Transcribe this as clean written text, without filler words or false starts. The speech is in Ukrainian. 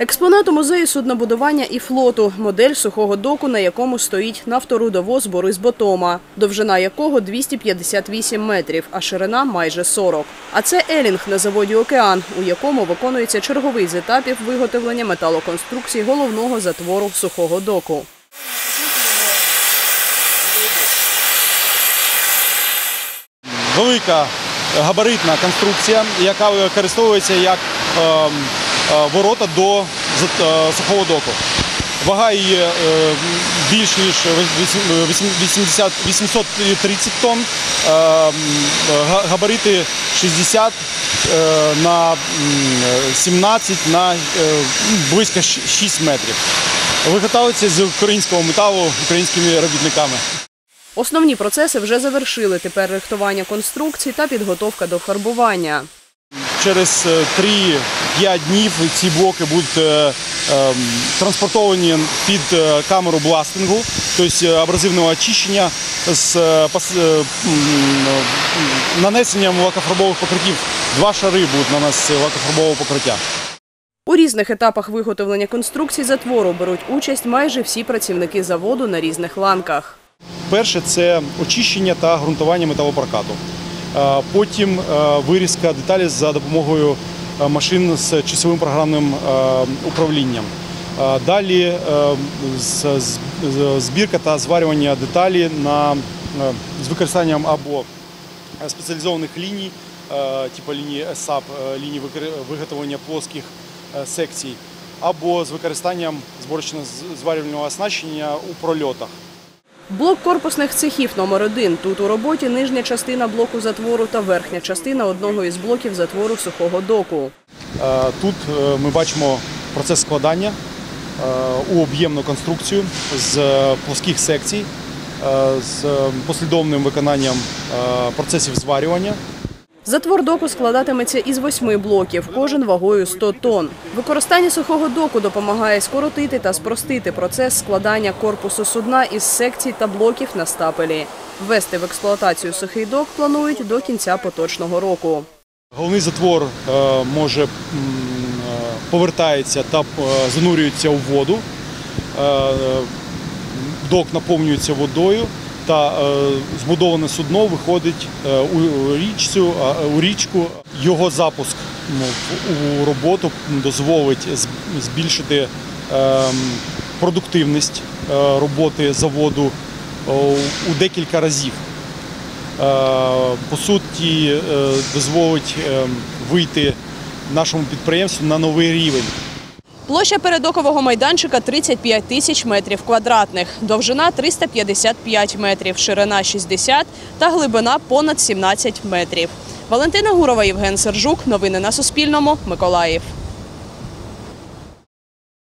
Експонат музею суднобудування і флоту – модель сухого доку, на якому стоїть нафторудовоз «Борис Ботома», довжина якого 258 метрів, а ширина – майже 40. А це елінг на заводі «Океан», у якому виконується черговий з етапів виготовлення металоконструкцій головного затвору сухого доку. Велика габаритна конструкція, яка використовується як ворота до сухого доку. Вага її більш ніж 830 тонн, габарити 60 на 17 на близько 6 метрів. Виготовляється з українського металу українськими робітниками. Основні процеси вже завершили. Тепер рихтування конструкцій та підготовка до фарбування. Через 3-5 днів ці блоки будуть транспортовані під камеру бластингу, тобто абразивного очищення з нанесенням лакофарбових покриттів. 2 шари будуть нанесені лакофарбового покриття. У різних етапах виготовлення конструкцій затвору беруть участь майже всі працівники заводу на різних ланках. Перше – це очищення та ґрунтування металопрокату. Потім вирізка деталі за допомогою машин з часовим програмним управлінням. Далі збірка та зварювання деталі з використанням або спеціалізованих ліній, типу лінії САП, ліній виготовлення плоских секцій, або з використанням зборочно-зварювального оснащення у прольотах. Блок корпусних цехів номер 1. Тут у роботі нижня частина блоку затвору та верхня частина одного із блоків затвору сухого доку. Тут ми бачимо процес складання у об'ємну конструкцію з плоских секцій, з послідовним виконанням процесів зварювання. Затвор доку складатиметься із 8 блоків, кожен вагою 100 тонн. Використання сухого доку допомагає скоротити та спростити процес складання корпусу судна із секцій та блоків на стапелі. Ввести в експлуатацію сухий док планують до кінця поточного року. Головний затвор повертається та занурюється у воду, док наповнюється водою, та збудоване судно виходить у річку. Його запуск у роботу дозволить збільшити продуктивність роботи заводу у декілька разів. По суті, дозволить вийти нашому підприємству на новий рівень. Площа передокового майданчика – 35 тисяч метрів квадратних, довжина – 355 метрів, ширина – 60 та глибина – понад 17 метрів. Валентина Гурова, Євген Сержук. Новини на Суспільному. Миколаїв.